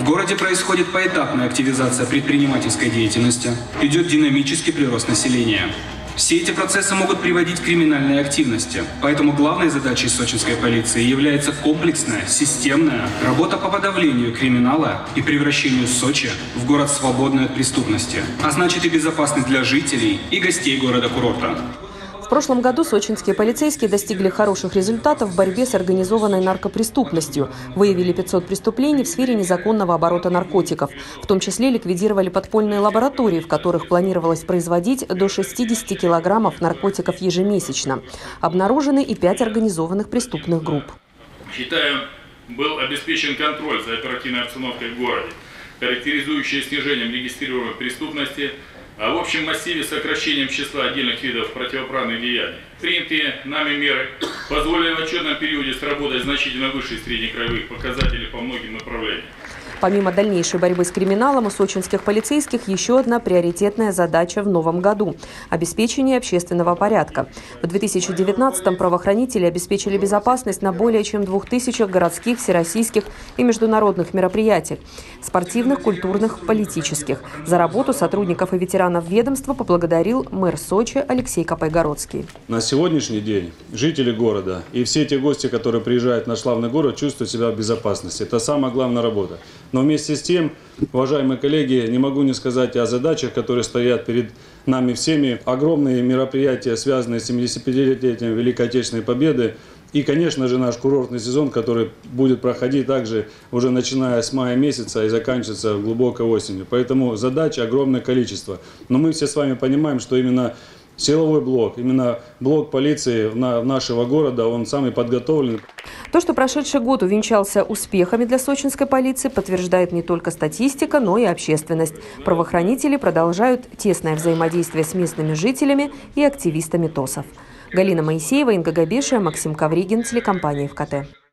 В городе происходит поэтапная активизация предпринимательской деятельности, идет динамический прирост населения. Все эти процессы могут приводить к криминальной активности. Поэтому главной задачей сочинской полиции является комплексная, системная работа по подавлению криминала и превращению Сочи в город, свободный от преступности, а значит и безопасный для жителей и гостей города-курорта. В прошлом году сочинские полицейские достигли хороших результатов в борьбе с организованной наркопреступностью. Выявили 500 преступлений в сфере незаконного оборота наркотиков. В том числе ликвидировали подпольные лаборатории, в которых планировалось производить до 60 килограммов наркотиков ежемесячно. Обнаружены и 5 организованных преступных групп. Считаю, был обеспечен контроль за оперативной обстановкой в городе, характеризующий снижением регистрируемой преступности, а в общем массиве сокращением числа отдельных видов противоправных деяний. Принятые нами меры позволили в отчетном периоде сработать значительно выше среднекраевых показателей по многим направлениям. Помимо дальнейшей борьбы с криминалом, у сочинских полицейских еще одна приоритетная задача в новом году – обеспечение общественного порядка. В 2019-м правоохранители обеспечили безопасность на более чем 2000 городских, всероссийских и международных мероприятиях – спортивных, культурных, политических. За работу сотрудников и ветеранов ведомства поблагодарил мэр Сочи Алексей Копайгородский. На сегодняшний день жители города и все те гости, которые приезжают в наш славный город, чувствуют себя в безопасности. Это самая главная работа. Но вместе с тем, уважаемые коллеги, не могу не сказать о задачах, которые стоят перед нами всеми. Огромные мероприятия, связанные с 75-летием Великой Отечественной Победы. И, конечно же, наш курортный сезон, который будет проходить также уже начиная с мая месяца и заканчиваться глубокой осенью. Поэтому задач огромное количество. Но мы все с вами понимаем, что именно силовой блок, именно блок полиции нашего города, он самый подготовленный. То, что прошедший год увенчался успехами для сочинской полиции, подтверждает не только статистика, но и общественность. Правоохранители продолжают тесное взаимодействие с местными жителями и активистами ТОСов. Галина Моисеева, Инга Габешия, Максим Ковригин, телекомпания ФКТ.